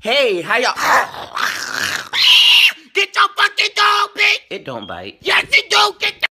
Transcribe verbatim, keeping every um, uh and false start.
Hey, how y'all? Get your fucking dog, bitch! It don't bite. Yes, it do! Get